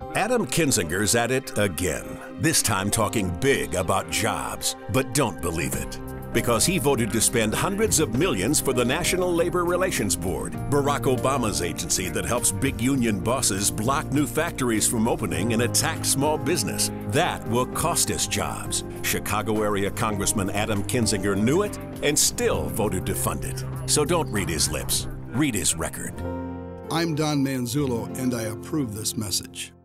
Adam Kinzinger's at it again, this time talking big about jobs. But don't believe it, because he voted to spend hundreds of millions for the National Labor Relations Board, Barack Obama's agency that helps big union bosses block new factories from opening and attack small business. That will cost us jobs. Chicago area Congressman Adam Kinzinger knew it and still voted to fund it. So don't read his lips, read his record. I'm Don Manzullo, and I approve this message.